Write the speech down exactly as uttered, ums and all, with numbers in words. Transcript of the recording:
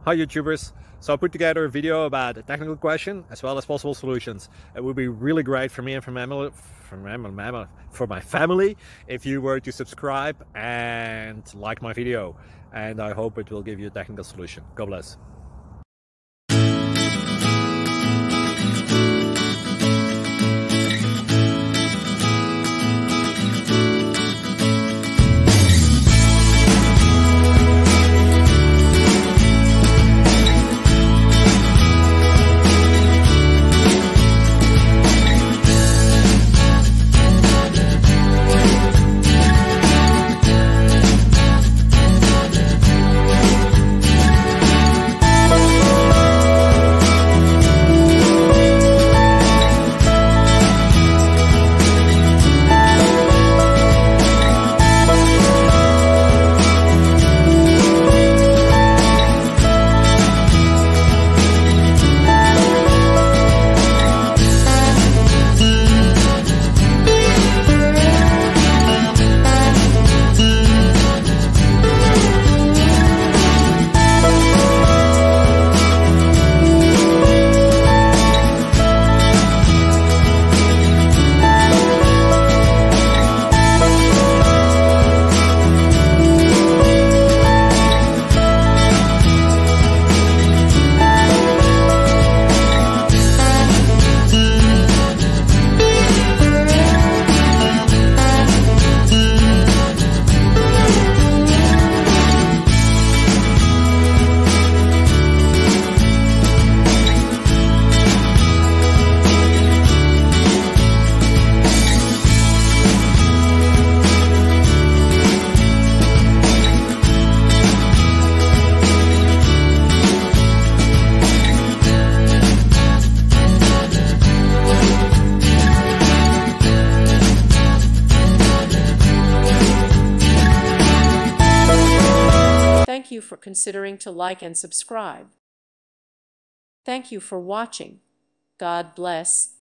Hi YouTubers! So I put together a video about a technical question as well as possible solutions. It would be really great for me and for my family, for my, for my family if you were to subscribe and like my video. And I hope it will give you a technical solution. God bless. Thank you for considering to like and subscribe. Thank you for watching. God bless.